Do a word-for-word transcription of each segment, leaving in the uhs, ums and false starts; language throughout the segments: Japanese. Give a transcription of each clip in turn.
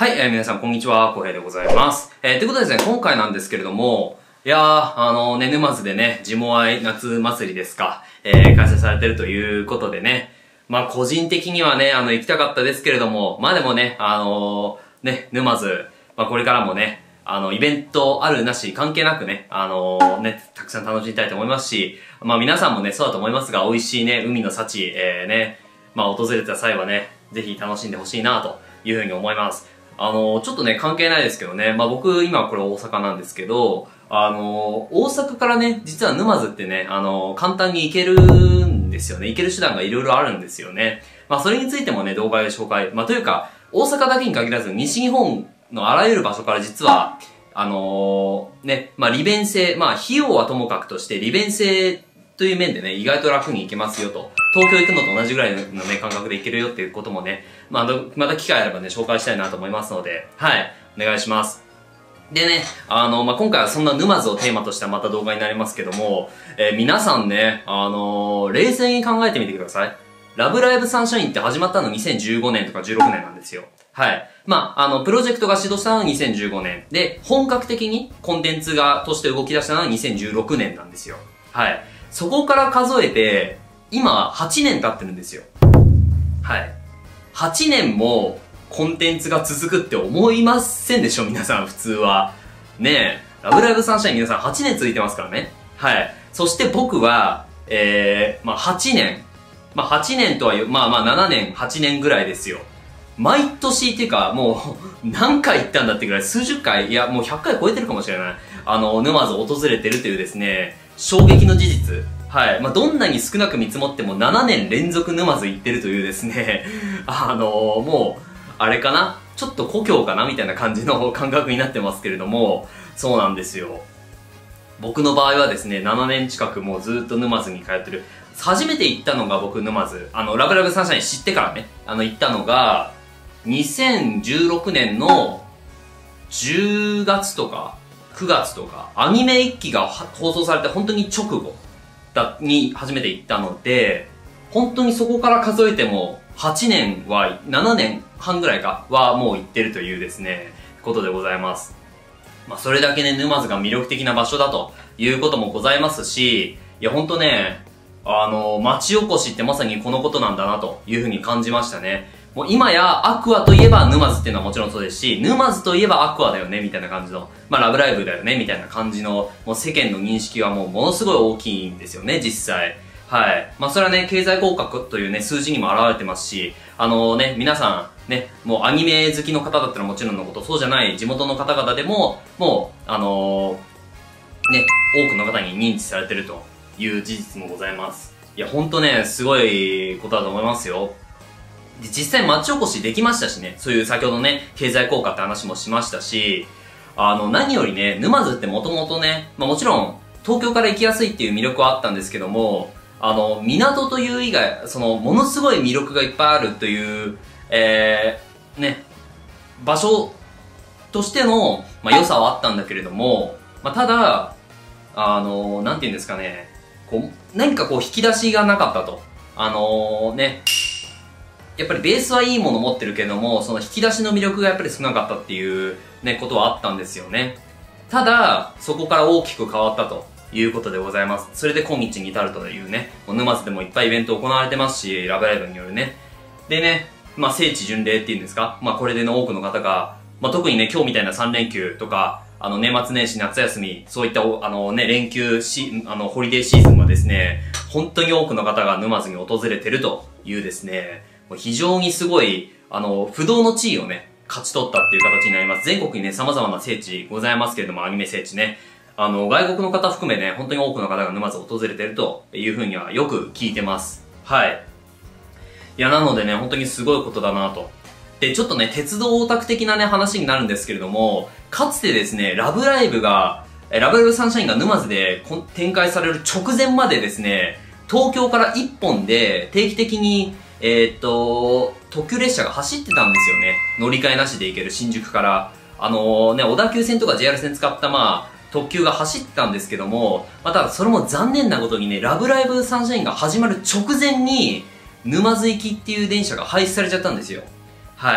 はい、えー、皆さんこんにちは、こうへいでございます。えー、ということでですね、今回なんですけれども、いやー、あのね、沼津でね、ジモアイ夏祭りですか、えー、開催されてるということでね、まあ個人的にはね、あの、行きたかったですけれども、まあでもね、あのー、ね、沼津、まあこれからもね、あの、イベントあるなし関係なくね、あのー、ね、たくさん楽しみたいと思いますし、まあ皆さんもね、そうだと思いますが、美味しいね、海の幸、えー、ね、まあ訪れた際はね、ぜひ楽しんでほしいなというふうに思います。あの、ちょっとね、関係ないですけどね、まあ僕、今これ大阪なんですけど、あの、大阪からね、実は沼津ってね、あの、簡単に行けるんですよね。行ける手段がいろいろあるんですよね。まあそれについてもね、動画で紹介。まあというか、大阪だけに限らず、西日本のあらゆる場所から実は、あのー、ね、まあ利便性、まあ費用はともかくとして、利便性という面でね、意外と楽に行けますよと。東京行くのと同じぐらいのね、感覚で行けるよっていうこともね、まあ、また機会あればね、紹介したいなと思いますので、はい、お願いします。でね、あの、まあ、今回はそんな沼津をテーマとしたまた動画になりますけども、えー、皆さんね、あのー、冷静に考えてみてください。ラブライブサンシャインって始まったのにせんじゅうごねんとかじゅうろくねんなんですよ。はい。まあ、あの、プロジェクトが始動したのはにせんじゅうごねん。で、本格的にコンテンツが、として動き出したのはにせんじゅうろくねんなんですよ。はい。そこから数えて、今、はちねん経ってるんですよ。はい。はちねんもコンテンツが続くって思いませんでしょ皆さん、普通は。ねえ、ラブライブサンシャイン皆さんはちねん続いてますからね。はい。そして僕は、えー、まあはちねん。まあはちねんとは言う、まあまあななねん、はちねんぐらいですよ。毎年っていうか、もう、何回行ったんだってぐらい、数十回、いや、もうひゃっかい超えてるかもしれない。あの、沼津を訪れてるというですね、衝撃の事実。はい。まあ、どんなに少なく見積もってもななねん連続沼津行ってるというですね、あのー、もう、あれかなちょっと故郷かなみたいな感じの感覚になってますけれども、そうなんですよ。僕の場合はですね、ななねん近くもうずっと沼津に通ってる。初めて行ったのが僕沼津、あの、ラブラブサンシャイン知ってからね、あの、行ったのが、にせんじゅうろくねんのじゅうがつとかくがつとか、アニメいっきが放送されて本当に直後だに初めて行ったので、本当にそこから数えてもはちねんは、ななねんはんぐらいかはもう行ってるというですね、ことでございます。まあそれだけね、沼津が魅力的な場所だということもございますし、いや本当ね、あの、町おこしってまさにこのことなんだなというふうに感じましたね。もう今やアクアといえば沼津っていうのはもちろんそうですし、沼津といえばアクアだよねみたいな感じの、まあラブライブだよねみたいな感じの、もう世間の認識はもうものすごい大きいんですよね、実際。はい。まあそれはね、経済効果というね、数字にも表れてますし、あのね、皆さん、ね、もうアニメ好きの方だったらもちろんのこと、そうじゃない地元の方々でも、もう、あのー、ね、多くの方に認知されてるという事実もございます。いや、ほんとね、すごいことだと思いますよ。で実際町おこしできましたしね、そういう先ほどね、経済効果って話もしましたし、あの、何よりね、沼津ってもともとね、まあもちろん、東京から行きやすいっていう魅力はあったんですけども、あの、港という以外、その、ものすごい魅力がいっぱいあるという、えー、ね、場所としての、まあ良さはあったんだけれども、まあただ、あの、なんて言うんですかね、こう、何かこう引き出しがなかったと。あのー、ね、やっぱりベースはいいもの持ってるけども、その引き出しの魅力がやっぱり少なかったっていうね、ことはあったんですよね。ただ、そこから大きく変わったということでございます。それで今日に至るというね、もう沼津でもいっぱいイベント行われてますし、ラブライブによるね。でね、まあ聖地巡礼っていうんですか、まあこれでの多くの方が、まあ特にね、今日みたいなさん連休とか、あの年末年始夏休み、そういったあのね、連休し、あのホリデーシーズンはですね、本当に多くの方が沼津に訪れてるというですね、非常にすごい、あの、不動の地位をね、勝ち取ったっていう形になります。全国にね、様々な聖地ございますけれども、アニメ聖地ね。あの、外国の方含めね、本当に多くの方が沼津を訪れてるというふうにはよく聞いてます。はい。いや、なのでね、本当にすごいことだなと。で、ちょっとね、鉄道オタク的なね、話になるんですけれども、かつてですね、ラブライブが、ラブライブサンシャインが沼津で展開される直前までですね、東京から一本で定期的にえー、っと、特急列車が走ってたんですよね。乗り換えなしで行ける新宿から。あのー、ね、小田急線とか ジェイアール 線使ったまあ、特急が走ってたんですけども、まあ、ただそれも残念なことにね、ラブライブサンシャインが始まる直前に、沼津行きっていう電車が廃止されちゃったんですよ。はい。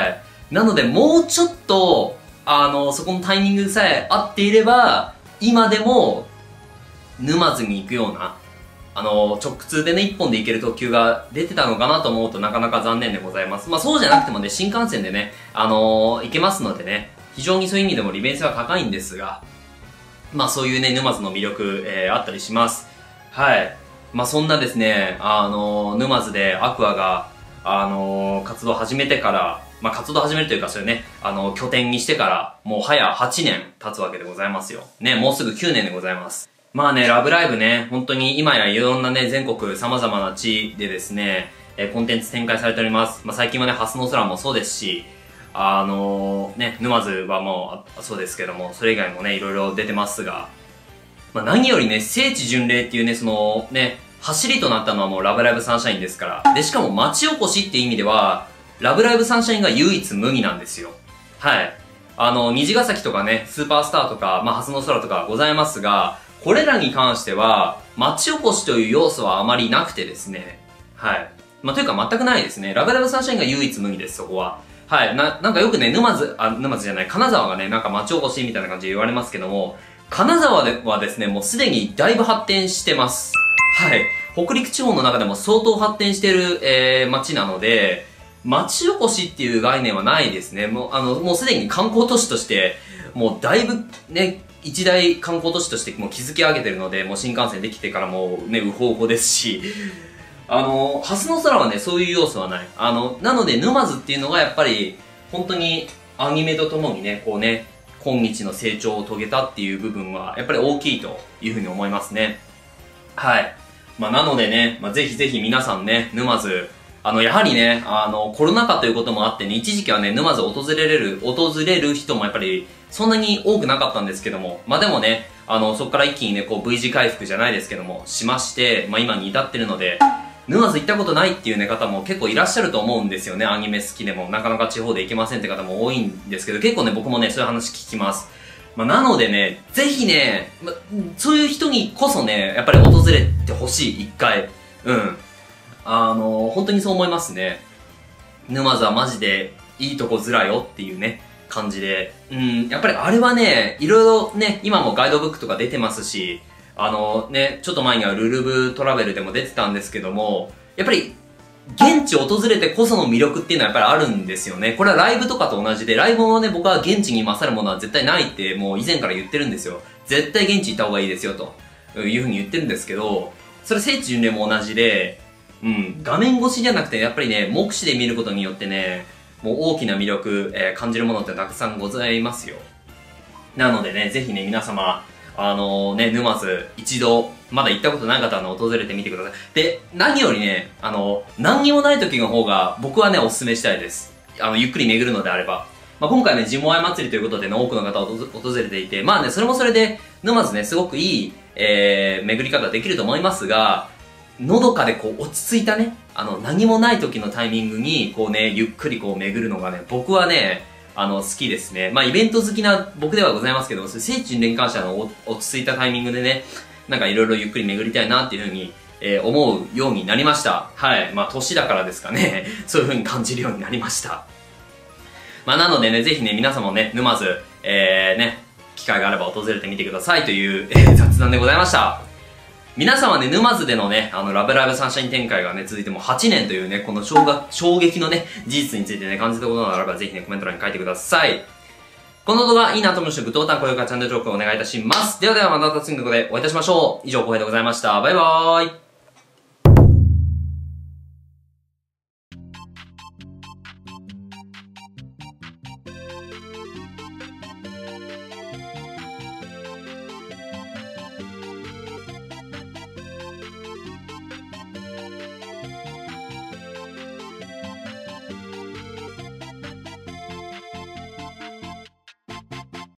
なので、もうちょっと、あの、そこのタイミングさえ合っていれば、今でも、沼津に行くような、あの、直通でね、一本で行ける特急が出てたのかなと思うとなかなか残念でございます。まあそうじゃなくてもね、新幹線でね、あのー、行けますのでね、非常にそういう意味でも利便性は高いんですが、まあそういうね、沼津の魅力、えー、あったりします。はい。まあそんなですね、あのー、沼津でアクアが、あのー、活動を始めてから、まあ活動を始めるというか、それね、あのー、拠点にしてから、もう早はちねん経つわけでございますよ。ね、もうすぐきゅうねんでございます。まあね、ラブライブね、本当に今やいろんなね、全国様々な地でですね、えー、コンテンツ展開されております。まあ最近はね、ハスの空もそうですし、あのー、ね、沼津はもう、そうですけども、それ以外もね、いろいろ出てますが、まあ何よりね、聖地巡礼っていうね、そのね、走りとなったのはもうラブライブサンシャインですから。で、しかも町おこしっていう意味では、ラブライブサンシャインが唯一無二なんですよ。はい。あの、虹ヶ崎とかね、スーパースターとか、まあ、ハスの空とかございますが、これらに関しては、町おこしという要素はあまりなくてですね。はい。まあ、というか全くないですね。ラブライブサンシャインが唯一無二です、そこは。はい。な、なんかよくね、沼津、あ、沼津じゃない、金沢がね、なんか町おこしみたいな感じで言われますけども、金沢ではですね、もうすでにだいぶ発展してます。はい。北陸地方の中でも相当発展してる、えー、町なので、町おこしっていう概念はないですね。もう、あの、もうすでに観光都市として、もうだいぶね、一大観光都市としてもう築き上げてるので、もう新幹線できてからもうね、ウホウホですし、あの、ハスの空はね、そういう要素はない。あの、なので沼津っていうのがやっぱり、本当にアニメとともにね、こうね、今日の成長を遂げたっていう部分は、やっぱり大きいというふうに思いますね。はい。まあ、なのでね、まあ、ぜひぜひ皆さんね、沼津、あの、やはりね、あの、コロナ禍ということもあってね、一時期はね、沼津訪れれる、訪れる人もやっぱり、そんなに多くなかったんですけども、まあ、でもね、あの、そこから一気にね、こう、V 字回復じゃないですけども、しまして、まあ、今に至ってるので、沼津行ったことないっていうね、方も結構いらっしゃると思うんですよね、アニメ好きでも。なかなか地方で行けませんって方も多いんですけど、結構ね、僕もね、そういう話聞きます。まあ、なのでね、ぜひね、ま、そういう人にこそね、やっぱり訪れてほしい、一回。うん。あの、本当にそう思いますね。沼津はマジでいいとこずらよっていうね、感じで。うん、やっぱりあれはね、いろいろね、今もガイドブックとか出てますし、あのね、ちょっと前にはルルブトラベルでも出てたんですけども、やっぱり、現地を訪れてこその魅力っていうのはやっぱりあるんですよね。これはライブとかと同じで、ライブもね、僕は現地に勝るものは絶対ないってもう以前から言ってるんですよ。絶対現地行った方がいいですよ、というふうに言ってるんですけど、それ聖地巡礼も同じで、うん、画面越しじゃなくて、やっぱりね、目視で見ることによってね、もう大きな魅力、えー、感じるものってたくさんございますよ。なのでね、ぜひね、皆様、あのー、ね、沼津、一度、まだ行ったことない方はね、訪れてみてください。で、何よりね、あの、何にもない時の方が、僕はね、お勧めしたいです。あの、ゆっくり巡るのであれば。まあ、今回ね、地元愛祭りということでね、多くの方を訪れていて、まあね、それもそれで、沼津ね、すごくいい、えー、巡り方できると思いますが、のどかでこう、落ち着いたね、あの、何もない時のタイミングに、こうね、ゆっくりこう、巡るのがね、僕はね、あの、好きですね。まあ、イベント好きな僕ではございますけど、聖地巡礼に関しては、落ち着いたタイミングでね、なんかいろいろゆっくり巡りたいなっていうふうに、えー、思うようになりました。はい。まあ、年だからですかね。そういうふうに感じるようになりました。まあ、なのでね、ぜひね、皆様もね、沼津、えー、ね、機会があれば訪れてみてくださいという、えー、雑談でございました。皆さんはね、沼津でのね、あの、ラブライブサンシャイン展開がね、続いてもはちねんというね、この衝撃、衝撃のね、事実についてね、感じたことがあれば、ぜひね、コメント欄に書いてください。この動画いいなと思う人、グッドボタン、高評価、チャンネル登録お願いいたします。ではではまた次の動画でお会いいたしましょう。以上、浩平でございました。バイバーイ。